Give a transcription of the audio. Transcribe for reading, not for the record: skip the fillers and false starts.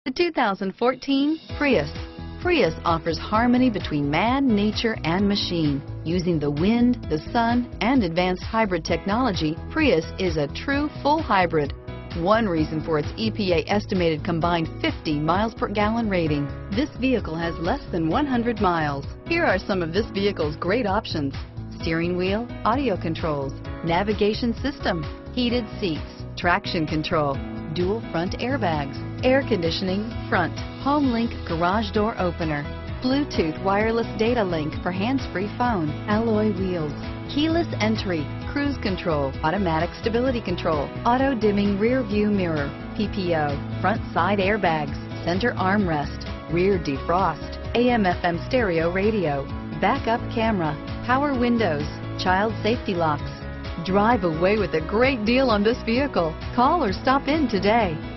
The 2014 Prius. Prius offers harmony between man, nature, and machine. Using the wind, the sun, and advanced hybrid technology, Prius is a true full hybrid. One reason for its EPA estimated combined 50 miles per gallon rating. This vehicle has less than 100 miles. Here are some of this vehicle's great options: steering wheel audio controls, navigation system, heated seats, traction control, dual front airbags, air conditioning front, HomeLink garage door opener, Bluetooth wireless data link for hands-free phone, alloy wheels, keyless entry, cruise control, automatic stability control, auto-dimming rear view mirror, PPO, front side airbags, center armrest, rear defrost, AM/FM stereo radio, backup camera, power windows, child safety locks. Drive away with a great deal on this vehicle. Call or stop in today.